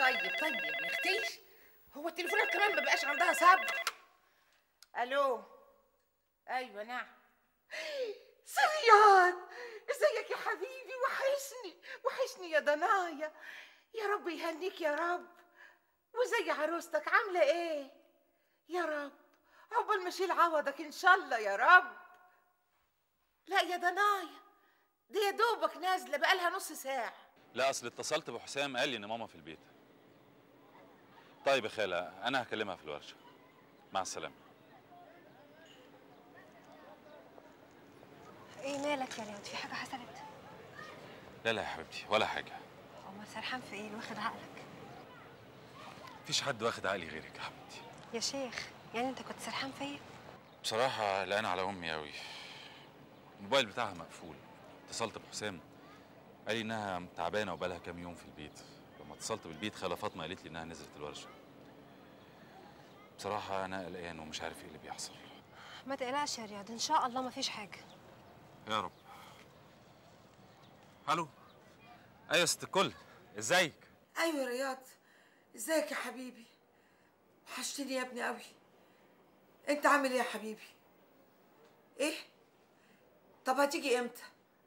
طيب يا اختي، هو التليفونات كمان ما بقاش عندها صبر. الو. ايوه نعم. صبيان، ازيك يا حبيبي؟ وحشني يا ضنايا. يا رب يهنيك يا رب. وزي عروستك عامله ايه؟ يا رب عقبال ما اشيل عوضك ان شاء الله يا رب. لا يا ضنايا، دي يا دوبك نازله بقالها نص ساعه. لا، اصل اتصلت بحسام قال لي ان ماما في البيت. طيب يا خاله، انا هكلمها في الورشه. مع السلامه. ايه مالك يا رياض؟ في حاجه حصلت؟ لا لا يا حبيبتي، ولا حاجه. امال سرحان في ايه؟ واخد عقلك؟ مفيش حد واخد عقلي غيرك يا حبيبتي. يا شيخ، يعني انت كنت سرحان فيا؟ بصراحه قلقان على امي قوي. الموبايل بتاعها مقفول. اتصلت بحسام قال لي انها تعبانه وبقالها كام يوم في البيت. لما اتصلت بالبيت خاله فاطمه قالت لي انها نزلت الورشه. بصراحه انا قلقان ومش عارف ايه اللي بيحصل. ما تقلقش يا رياض، ان شاء الله ما فيش حاجه. يا رب. الو. ايوه يا ست الكل، ازيك؟ ايوه يا رياض، ازيك يا حبيبي؟ وحشتني يا ابني قوي. انت عامل ايه يا حبيبي؟ ايه؟ طب هتيجي امتى؟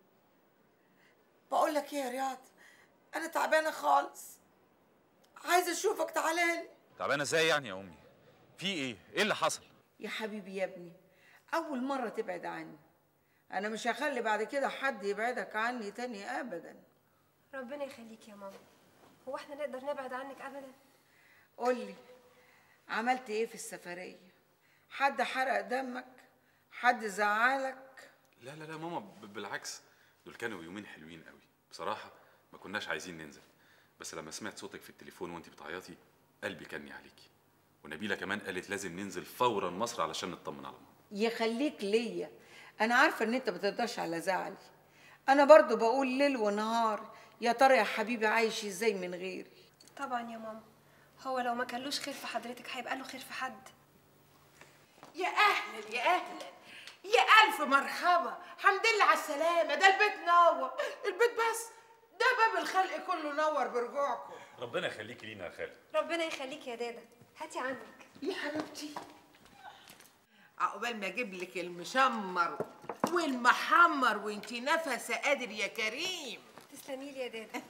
بقول لك ايه يا رياض، انا تعبانه خالص، عايزه اشوفك، تعالالي. تعبانه ازاي يعني يا امي؟ في ايه؟ ايه اللي حصل؟ يا حبيبي يا ابني، اول مره تبعد عني، انا مش هخلي بعد كده حد يبعدك عني تاني ابدا. ربنا يخليك يا ماما. هو احنا نقدر نبعد عنك ابدا؟ قولي، عملت ايه في السفريه؟ حد حرق دمك؟ حد زعلك؟ لا لا لا ماما، بالعكس، دول كانوا يومين حلوين قوي بصراحه. ما كناش عايزين ننزل، بس لما سمعت صوتك في التليفون وانتي بتعيطي قلبي كني عليكي. ونبيله كمان قالت لازم ننزل فورا مصر علشان نطمن على ماما. يخليك ليا، انا عارفه ان انت بتقدرش على زعلي، انا برضو بقول ليل ونهار يا ترى يا حبيبي عايش ازاي من غيري. طبعا يا ماما، هو لو ما كانلوش خير في حضرتك هيبقى له خير في حد. يا اهلا يا اهلا، يا الف مرحبا، حمد لله على السلامه. ده البيت نور، البيت بس ده باب الخلق كله نور برجوعكم. ربنا يخليكي لينا يا خالد. ربنا يخليك يا دادا، هاتي عندك. يا حبيبتي، عقبال ما اجيب لك المشمر والمحمر وانتي نفسه قادر يا كريم. تسلمي لي يا دادا.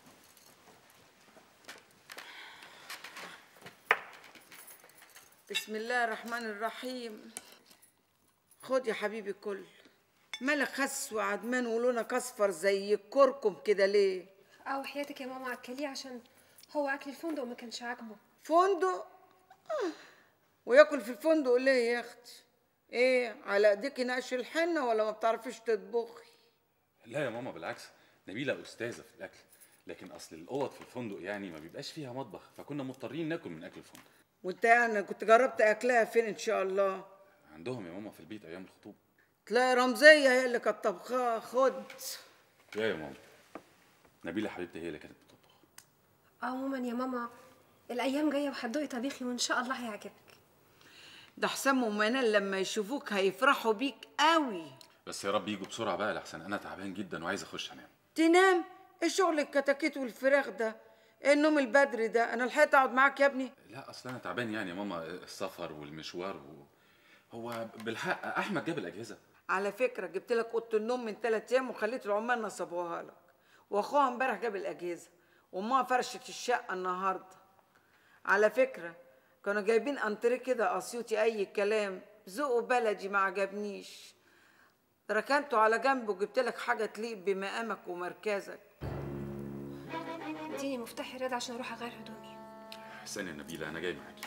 بسم الله الرحمن الرحيم. خد يا حبيبي كل. مالك خس وعدمان ولونك اصفر زي الكركم كده ليه؟ او حياتك يا ماما اكليه، عشان هو اكل الفندق ما كانش عاجبه. فندق؟ وياكل في الفندق ليه يا اختي؟ ايه على ايديكي نقش الحنه ولا ما بتعرفيش تطبخي؟ لا يا ماما، بالعكس، نبيله استاذه في الاكل، لكن اصل الاوض في الفندق يعني ما بيبقاش فيها مطبخ، فكنا مضطرين ناكل من اكل الفندق. وانت يعني كنت جربت اكلها فين ان شاء الله؟ عندهم يا ماما في البيت ايام الخطوبه. تلاقي رمزيه هي اللي كانت طبخاها. خد. لا يا ماما، نبيله حبيبتي هي اللي كانت بتطبخ. عموما يا ماما، الايام جايه وهتدوقي طبيخي وان شاء الله هيعجبك. ده حسام ومنال لما يشوفوك هيفرحوا بيك قوي. بس يا رب يجوا بسرعه بقى، لحسن انا تعبان جدا وعايز اخش انام. تنام؟ ايه شغل الكتاكيت والفراخ ده؟ ايه النوم البدري ده؟ انا لحقت اقعد معاك يا ابني؟ لا اصل انا تعبان يعني يا ماما، السفر والمشوار هو بالحق احمد جاب الاجهزه. على فكره جبت لك اوضه النوم من 3 ايام وخليت العمال نصبوها لك، واخوها امبارح جاب الاجهزه، وامها فرشت الشقه النهارده. على فكره كانوا جايبين انتريه كده اسيوطي اي كلام، ذوقه بلدي ما عجبنيش، ركنته على جنب وجبت لك حاجه تليق بمقامك ومركزك. اديني مفتاح يا رضا عشان اروح اغير هدومي. استني يا نبيله، انا جاي معاكي.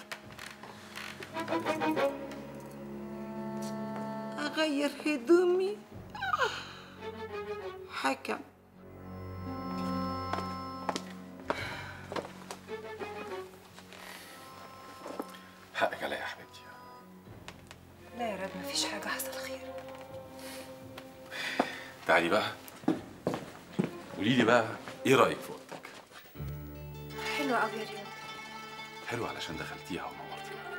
اغير هدومي؟ حكم. حقك عليا يا حبيبتي. لا يا رضا، مفيش حاجه، حصل خير. تعالي بقى قولي لي بقى ايه رايك في اوضتك؟ حلوه قوي يا رياض. حلوه علشان دخلتيها ونورتيها.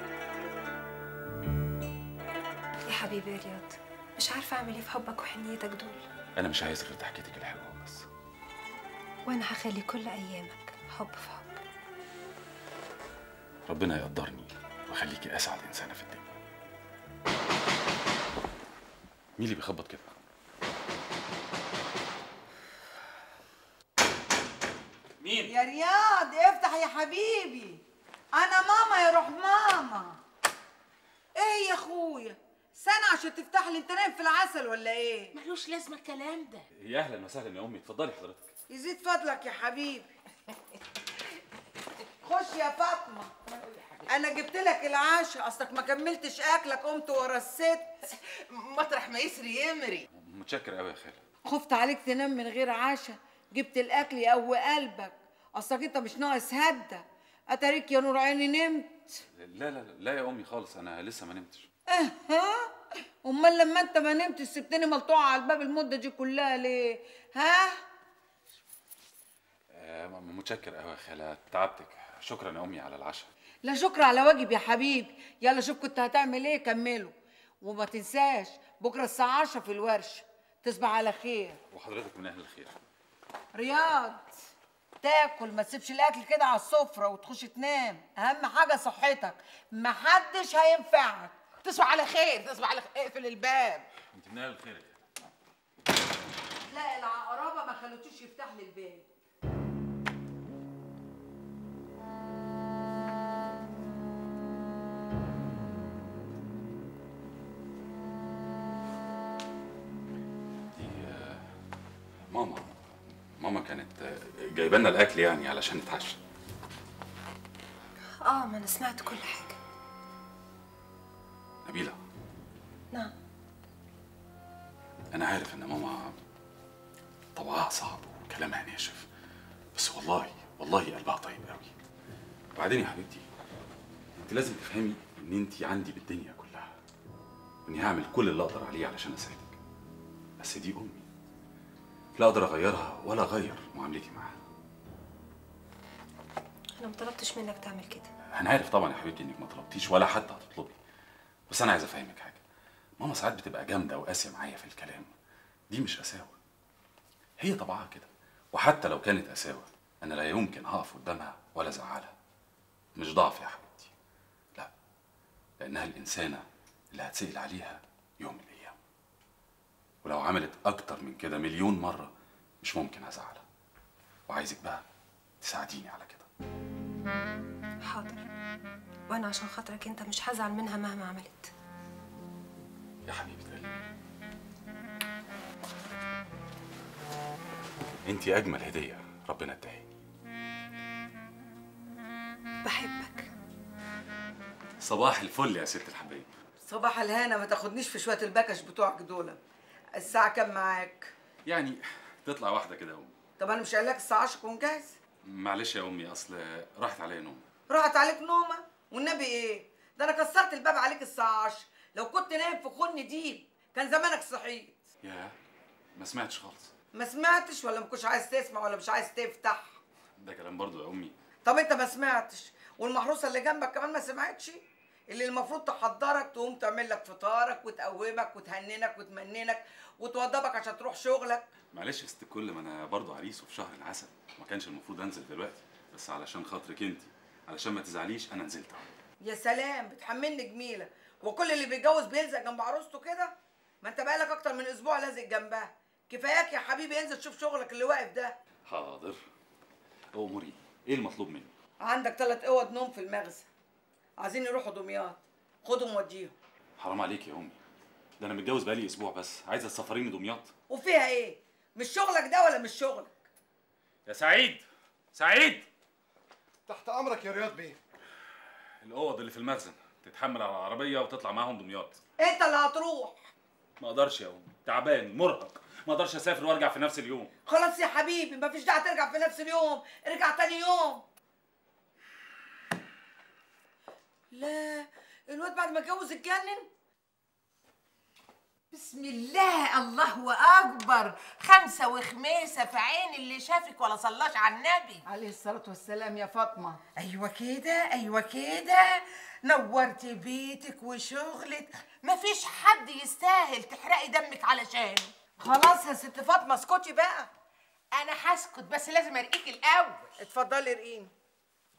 يا حبيبي يا رياض، مش عارفه اعمل ايه في حبك وحنيتك دول. انا مش عايز غير ضحكتك الحلوه بس. وانا هخلي كل ايامك حب في حب. ربنا يقدرني ويخليكي اسعد انسانه في الدنيا. مين اللي بيخبط كده؟ مين؟ يا رياض افتح يا حبيبي. انا ماما يا روح ماما. ايه يا اخويا سنة عشان تفتح لي؟ انت نايم في العسل ولا ايه؟ ملوش لازمه الكلام ده. يا اهلا وسهلا يا امي، اتفضلي حضرتك. يزيد فضلك يا حبيبي. خش يا فاطمه، انا جبت لك العشاء، اصلك ما كملتش اكلك قمت ورا الست. مطرح ما يسري يمري. متشكر قوي يا خاله. خفت عليك تنام من غير عشاء، جبت الاكل يقوي قلبك، اصلك انت مش ناقص هدى. اتاريك يا نور عيني نمت. لا لا لا يا امي خالص، انا لسه ما نمتش. ها؟ امال لما انت ما نمتش سبتني ملطوعه على الباب المده دي كلها ليه؟ ها؟ متشكر قوي يا خاله، تعبتك. شكرا يا امي على العشاء. لا شكر على واجب يا حبيبي. يلا شوف كنت هتعمل ايه كمله، وما تنساش بكره الساعه 10 في الورشه. تصبح على خير. وحضرتك من اهل الخير. رياض تاكل، ما تسيبش الاكل كده على السفره وتخش تنام. اهم حاجه صحتك، محدش هينفعك. تصبح على خير، تصبح على خير. اقفل الباب. انت من اهل الخير. لا العقربه ما خلوتوش يفتح لي الباب. ماما كانت جايبه لنا الاكل يعني علشان نتعشى. ما انا سمعت كل حاجه. نبيلة. نعم. انا عارف ان ماما طبعها صعب وكلامها ناشف، بس والله قلبها طيب قوي. وبعدين يا حبيبتي، انت لازم تفهمي ان انت عندي بالدنيا كلها، واني هعمل كل اللي اقدر عليه علشان اساعدك. بس دي امي، لا اقدر اغيرها ولا اغير معاملتي معاها. انا ما طلبتش منك تعمل كده. انا عارف طبعا يا حبيبتي انك ما طلبتيش ولا حتى هتطلبي، بس انا عايز افهمك حاجه. ماما ساعات بتبقى جامده وقاسيه معايا في الكلام، دي مش قساوه، هي طبعها كده. وحتى لو كانت قساوه انا لا يمكن هقف قدامها ولا ازعلها. مش ضعف يا حبيبتي، لا، لانها الانسانه اللي هتسأل عليها يوم من الايام، ولو عملت اكتر من كده مليون مره مش ممكن ازعلها. وعايزك بقى تساعديني على كده. حاضر، وانا عشان خاطرك انت مش هزعل منها مهما عملت. يا حبيبة قلبي، انتي اجمل هديه ربنا اداهاني. بحبك. صباح الفل يا ست الحبايب. صباح الهنا. ما تاخدنيش في شويه البكش بتوعك دول. الساعه كام معاك؟ يعني تطلع واحده كده يا امي. طب انا مش قايل لك الساعه 10 تكون جاهز؟ معلش يا امي، اصل راحت عليا نوم. راحت عليك نومه؟ والنبي ايه ده، انا كسرت الباب عليك الساعه 10. لو كنت نايم في خن ديب كان زمانك صحيت. ياه، ما سمعتش خالص. ما سمعتش ولا ما كنتش عايز تسمع ولا مش عايز تفتح؟ ده كلام برضو يا امي. طب انت ما سمعتش والمحروسه اللي جنبك كمان ما سمعتش؟ اللي المفروض تحضرك تقوم تعمل لك فطارك وتقومك وتهننك وتمننك وتوضبك عشان تروح شغلك. معلش يا ست الكل، ما انا برضو عريس وفي شهر العسل، ما كانش المفروض انزل دلوقتي، بس علشان خاطرك انت، علشان ما تزعليش انا نزلت اهو. يا سلام، بتحملني جميله. وكل اللي بيتجوز بيلزق جنب عروسته كده؟ ما انت بقالك اكتر من اسبوع لازق جنبها. كفاياك يا حبيبي، انزل شوف شغلك اللي واقف ده. حاضر. اموري، ايه المطلوب مني؟ عندك 3 اوض نوم في المخزن، عايزين يروحوا دمياط، خدهم وديهم. حرام عليك يا امي، ده انا متجوز بقالي اسبوع بس، عايزه تسافريني دمياط؟ وفيها ايه؟ مش شغلك ده ولا مش شغلك؟ يا سعيد، سعيد، تحت امرك يا رياض بيه. الاوض اللي في المخزن تتحمل على العربيه وتطلع معاهم دمياط. انت اللي هتروح. ما اقدرش يا امي، تعبان مرهق، ما اقدرش اسافر وارجع في نفس اليوم. خلاص يا حبيبي، مفيش داعي ترجع في نفس اليوم، ارجع تاني يوم. لا، الواد بعد ما اتجوز اتجنن. بسم الله، الله اكبر. 5 وخميسه في عين اللي شافك ولا صلاش على النبي عليه الصلاة والسلام يا فاطمة. ايوه كده، ايوه كده، نورتي بيتك وشغلك. مفيش حد يستاهل تحرقي دمك علشانه. خلاص يا ست فاطمة اسكتي بقى. انا هسكت، بس لازم ارقيك الاول. اتفضلي ارقيني.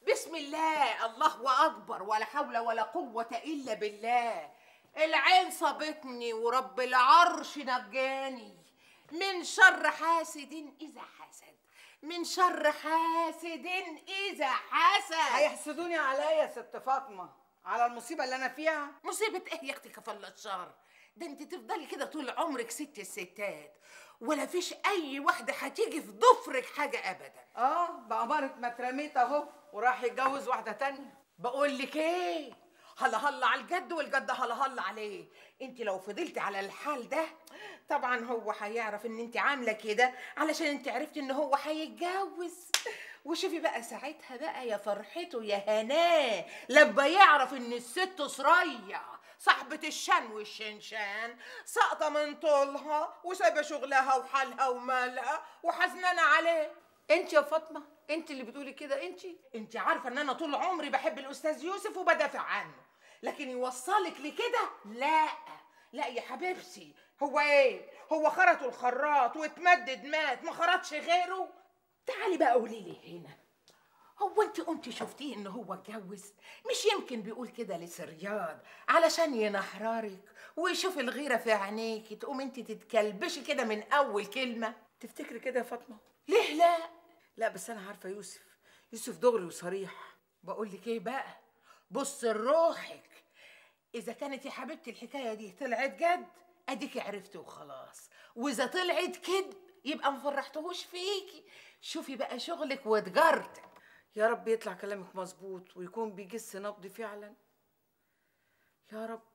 بسم الله، الله اكبر، ولا حول ولا قوه الا بالله. العين صابتني ورب العرش نجاني من شر حاسد اذا حسد، من شر حاسد اذا حسد. هيحسدوني عليا يا ست فاطمه على المصيبه اللي انا فيها؟ مصيبه ايه يا اختي كفل الشر؟ ده انت تفضلي كده طول عمرك ست الستات، ولا فيش اي واحده هتيجي في ضفرك حاجه ابدا. بأمارة ما اترميت اهو وراح يتجوز واحده تانية. بقول لك ايه، هلا هلا على الجد والجد هلا هلا عليه. انت لو فضلتي على الحال ده طبعا هو هيعرف ان انت عامله كده علشان انت عرفتي ان هو هيتجوز. وشوفي بقى ساعتها بقى يا فرحته يا هناه لما يعرف ان الست سرية صاحبة الشان والشنشان ساقطة من طولها وسايبة شغلها وحالها ومالها وحزنانة عليه. انت يا فاطمه انت اللي بتقولي كده؟ انت عارفة ان انا طول عمري بحب الاستاذ يوسف وبدافع عنه، لكن يوصلك لكده لا. لا يا حبيبتي، هو ايه؟ هو خرطه الخراط واتمدد مات، ما خرطش غيره. تعالي بقى قولي لي هنا، هو انت قمتي شفتيه ان هو اتجوز؟ مش يمكن بيقول كده لسرياض علشان ينحررك ويشوف الغيره في عينيكي تقوم انت تتكلبشي كده من اول كلمه؟ تفتكري كده يا فاطمه؟ ليه لا؟ لا بس انا عارفه يوسف دغري وصريح. بقول لك ايه بقى، بص لروحك، اذا كانت يا حبيبتي الحكايه دي طلعت جد اديكي عرفتي وخلاص، واذا طلعت كذب يبقى ما فرحتهوش فيكي. شوفي بقى شغلك وتجارتك. يا رب يطلع كلامك مظبوط ويكون بيجس نبضي فعلا يا رب.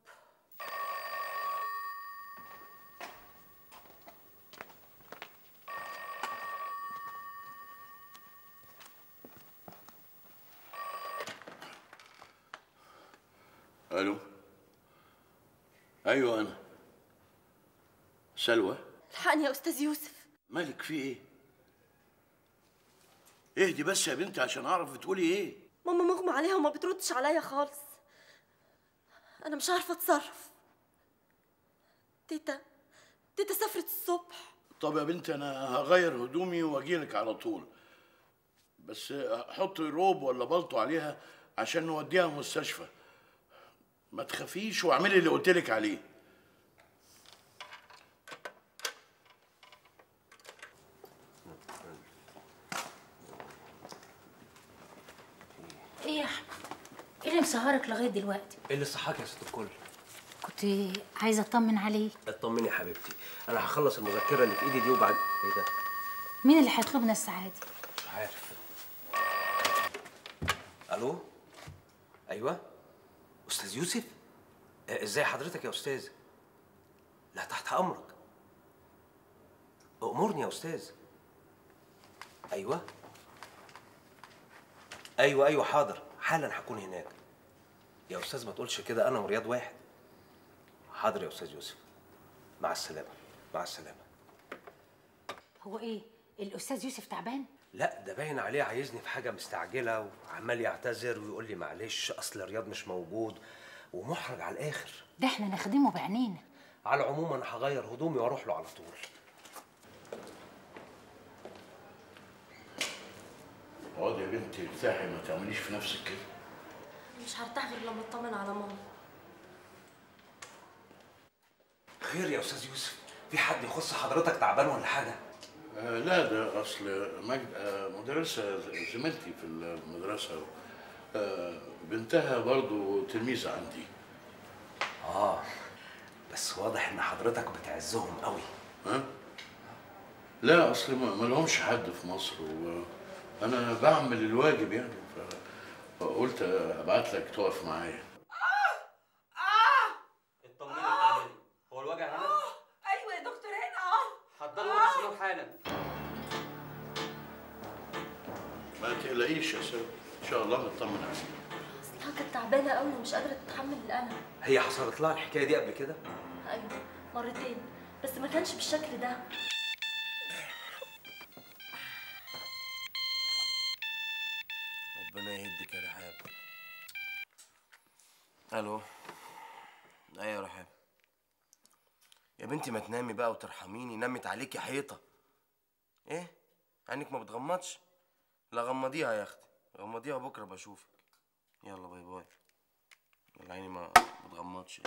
الو. ايوه انا سلوى. الحقني يا استاذ يوسف. مالك في ايه؟ اهدي بس يا بنتي عشان اعرف بتقولي ايه. ماما مغمى عليها وما بتردش عليا خالص، انا مش عارفه اتصرف. تيتا سافرت الصبح. طب يا بنتي انا هغير هدومي واجيلك على طول، بس حطي روب ولا بلطو عليها عشان نوديها مستشفى. ما تخافيش واعملي اللي قلتلك عليه. ايه يا احمد؟ ايه اللي مسهرك لغايه دلوقتي؟ ايه اللي صحاك يا ست الكل؟ كنت عايزه اطمن عليه. اطمني يا حبيبتي، انا هخلص المذكره اللي في ايدي دي وبعد. ايه ده؟ مين اللي هيطلبنا الساعه دي؟ مش عارف. الو. ايوه استاذ يوسف. ازاي حضرتك يا استاذ؟ لا تحت امرك. امرني يا استاذ. ايوه ايوه حاضر، حالا هكون هناك. يا استاذ ما تقولش كده، انا ورياض واحد. حاضر يا استاذ يوسف، مع السلامه. مع السلامه. هو ايه؟ الاستاذ يوسف تعبان؟ لا ده باين عليه عايزني في حاجه مستعجله وعمال يعتذر ويقول لي معلش اصل رياض مش موجود ومحرج على الاخر. ده احنا نخدمه بعينينا. على العموم انا هغير هدومي واروح له على طول. اقعدي يا بنتي ارتاحي، ما تعمليش في نفسك كده. مش هرتاح غير لما اطمن على ماما. خير يا استاذ يوسف؟ في حد يخص حضرتك تعبان ولا حاجه؟ لا ده اصل مدرسه زميلتي في المدرسه، بنتها برضو تلميذه عندي. بس واضح ان حضرتك بتعزهم قوي. ها؟ لا اصل ما لهمش حد في مصر وانا بعمل الواجب يعني، فقلت ابعت لك تقف معايا. اطمني. هو الوجع هنا؟ ايوه يا دكتور هنا حضروا السرور حالا. ما تقلقيش يا سلمى، ان شاء الله نطمن عليك. اصلها كانت تعبانه قوي ومش قادره تتحمل الالم. هي حصلت لها الحكايه دي قبل كده؟ ايوه مرتين، بس ما كانش بالشكل ده. ربنا يهديك يا رحاب. الو. ايوه يا رحاب. يا بنتي ما تنامي بقى وترحميني، نمت عليكي حيطه. ايه؟ عينك ما بتغمضش؟ لا غمضيها يا اختي. مضيع بكره بشوفك. يلا باي باي. يلا عيني ما بتغمضش.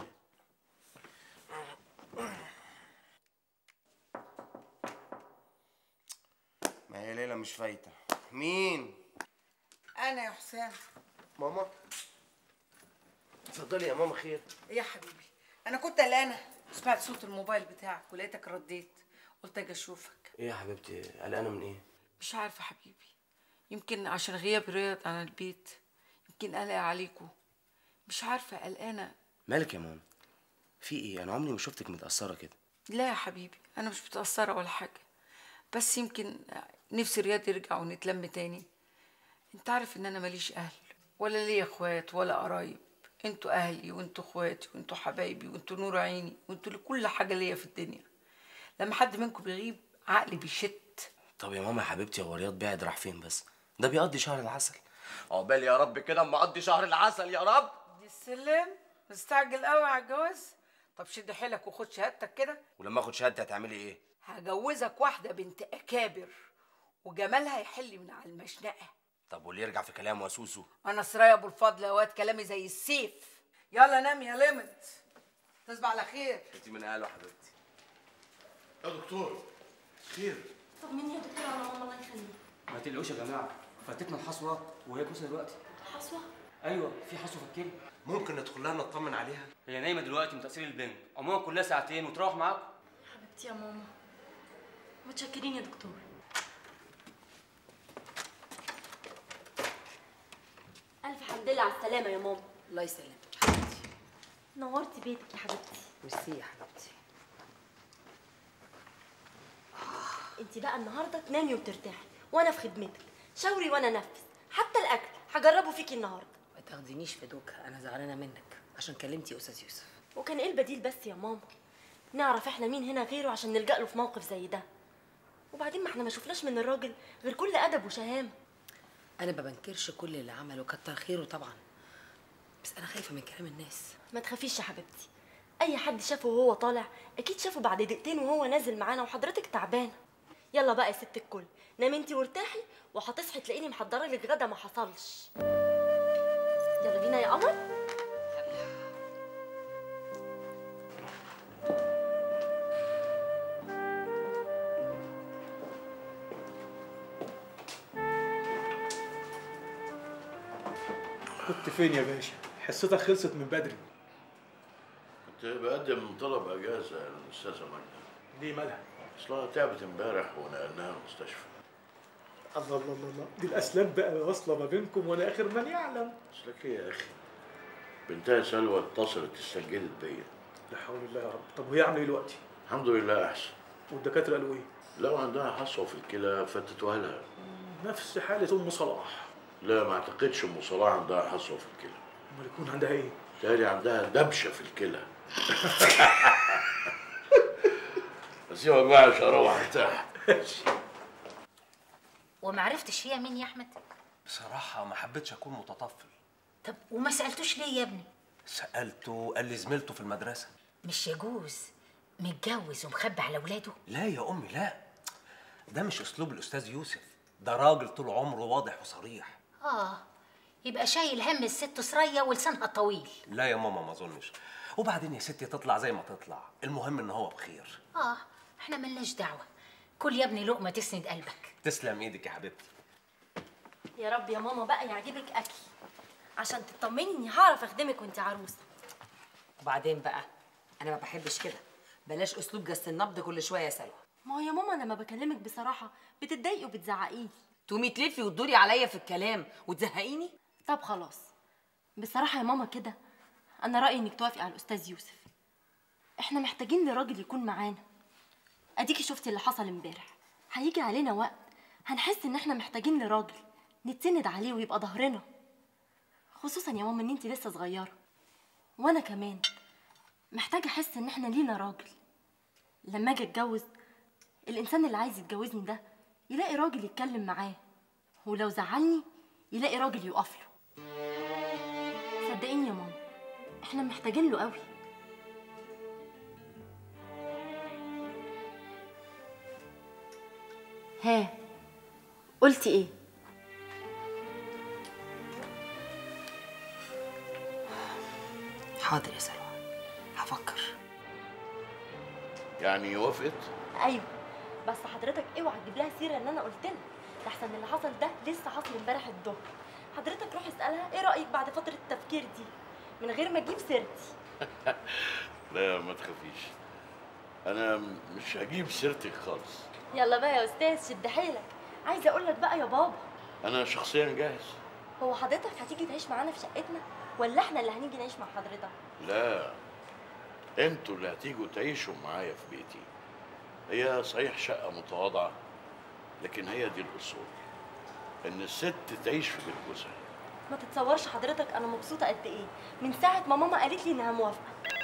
ما هي ليلى مش فايته. مين؟ انا يا حسام. ماما اتفضلي يا ماما. خير؟ إيه يا حبيبي؟ انا كنت قلقانه، سمعت صوت الموبايل بتاعك ولقيتك رديت، قلت اجي اشوفك. ايه يا حبيبتي قلقانه من ايه؟ مش عارفه حبيبي، يمكن عشان غياب رياض عن البيت، يمكن قلق عليكم، مش عارفه، قلقانه. مالك يا ماما؟ في ايه؟ انا عمري ما شفتك متأثرة كده. لا يا حبيبي، انا مش متأثره ولا حاجه، بس يمكن نفسي رياض يرجع ونتلم تاني. انت عارف ان انا ماليش اهل ولا ليا اخوات ولا قرايب، انتوا اهلي وانتوا اخواتي وانتوا حبايبي وانتوا نور عيني وانتوا كل حاجه ليا في الدنيا. لما حد منكم بيغيب عقلي بيشت. طب يا ماما يا حبيبتي، هو رياض بعد راح فين بس؟ ده بيقضي شهر العسل. عقبال يا رب كده اما اقضي شهر العسل يا رب. دي السلم مستعجل قوي على الجواز. طب شد حيلك وخد شهادتك كده. ولما اخد شهادتي هتعملي ايه؟ هجوزك واحده بنت اكابر وجمالها يحل من على المشنقه. طب واللي يرجع في كلامه يا سوسو؟ انا سرايا ابو الفضل يا واد، كلامي زي السيف. يلا نام يا ليمت، تصبح على خير. انت من اهله حبيبتي. يا دكتور خير؟ طمني يا دكتور على ماما الله يخليك. ما تقلقوش يا جماعه، فاتتنا الحصوه وهي كويسه دلوقتي. حصوه؟ ايوه في حصوه في الكلى. ممكن ندخل لها نطمن عليها؟ هي نايمه دلوقتي من تاثير البنج، عموما كلها ساعتين وتروح معاكم. حبيبتي يا ماما، متشكرين يا دكتور. الف حمد لله على السلامه يا ماما. الله يسلمك حبيبتي. نورتي بيتك يا حبيبتي. ميرسي يا حبيبتي. انت بقى النهارده تنامي وترتاحي وانا في خدمتك، شاوري وانا انفذ، حتى الاكل هجربه فيكي النهارده. ما تاخدينيش في دوكا، انا زعلانه منك عشان كلمتي استاذ يوسف. وكان ايه البديل بس يا ماما؟ نعرف احنا مين هنا غيره عشان نلجأ له في موقف زي ده. وبعدين ما احنا ما شفناش من الراجل غير كل ادب وشهامه. انا ما بنكرش كل اللي عمله، كتر خيره طبعا، بس انا خايفه من كلام الناس. ما تخافيش يا حبيبتي، اي حد شافه وهو طالع اكيد شافه بعد دقيقتين وهو نازل معانا وحضرتك تعبانه. يلا بقى يا ست الكل، نامي انتي وارتاحي، وهتصحي تلاقيني محضره لك غدا ما حصلش. يلا بينا يا قمر. كنت فين يا باشا؟ حصتك خلصت من بدري. كنت بقدم طلب اجازه للاستاذه ماجده. ليه مالها؟ اصلها تعبت امبارح ونقلناها المستشفى. الله الله الله، دي الاسلام بقى واصله ما بينكم وانا اخر من يعلم. اصلك ايه يا اخي؟ بنتها سلوى اتصلت استسجلت بيا. لا حول الله يا رب. طب وهي عامله ايه دلوقتي؟ الحمد لله احسن. والدكاتره قالوا ايه؟ لو عندها حصوه في الكلى فتتوها لها. نفس حاله ام صلاح. لا ما اعتقدش ام صلاح عندها حصوه في الكلى. امال يكون عندها ايه؟ تالي عندها دبشه في الكلى. سيبك بقى عشان اروح ارتاح. وما عرفتش هي مين يا احمد؟ بصراحة ما حبيتش أكون متطفل. طب وما سالتوش ليه يا ابني؟ سألته قال لي زميلته في المدرسة. مش يجوز متجوز ومخبي على ولاده؟ لا يا أمي لا، ده مش أسلوب الأستاذ يوسف، ده راجل طول عمره واضح وصريح. يبقى شايل هم الست سرية ولسانها طويل. لا يا ماما ما أظنش، وبعدين يا ستي تطلع زي ما تطلع، المهم إن هو بخير. احنا ملناش دعوة، كل يا ابني لقمة تسند قلبك. تسلم إيدك يا حبيبتي. يا رب يا ماما بقى يعجبك اكلي عشان تطمني اني هعرف اخدمك وانت عروسه. وبعدين بقى انا ما بحبش كده، بلاش اسلوب جس النبض كل شويه يا سلوى. ما هو يا ماما لما بكلمك بصراحه بتتضايقي وبتزعقيني. تقومي تلفي وتدوري عليا في الكلام وتزهقيني. طب خلاص، بصراحه يا ماما كده انا رايي انك توافقي على الاستاذ يوسف. احنا محتاجين لراجل يكون معانا. اديكي شفتي اللي حصل امبارح، هيجي علينا وقت هنحس ان احنا محتاجين لراجل نتسند عليه ويبقى ظهرنا، خصوصا يا ماما ان انتي لسه صغيره، وانا كمان محتاجه احس ان احنا لينا راجل. لما اجي اتجوز الانسان اللي عايز يتجوزني ده يلاقي راجل يتكلم معاه، ولو زعلني يلاقي راجل يقف له. صدقيني يا ماما احنا محتاجين له قوي. ها قلتي ايه؟ حاضر يا سلوى، هفكر. يعني وافقت؟ ايوه، بس حضرتك اوعى تجيب لها سيره ان انا قلت لها، لحسن اللي حصل ده لسه حاصل امبارح الظهر. حضرتك روح اسالها ايه رايك بعد فتره التفكير دي من غير ما تجيب سيرتي. لا ما تخافيش، انا مش هجيب سيرتك خالص. يلا بقى يا استاذ شد حيلك. عايزه اقول لك بقى يا بابا، انا شخصيا جاهز. هو حضرتك هتيجي تعيش معانا في شقتنا ولا احنا اللي هنيجي نعيش مع حضرتك؟ لا، انتوا اللي هتيجوا تعيشوا معايا في بيتي. هي صحيح شقة متواضعة، لكن هي دي الأصول، إن الست تعيش في بيت جوزها. ما تتصورش حضرتك انا مبسوطه قد ايه من ساعه ما ماما قالت لي انها موافقه.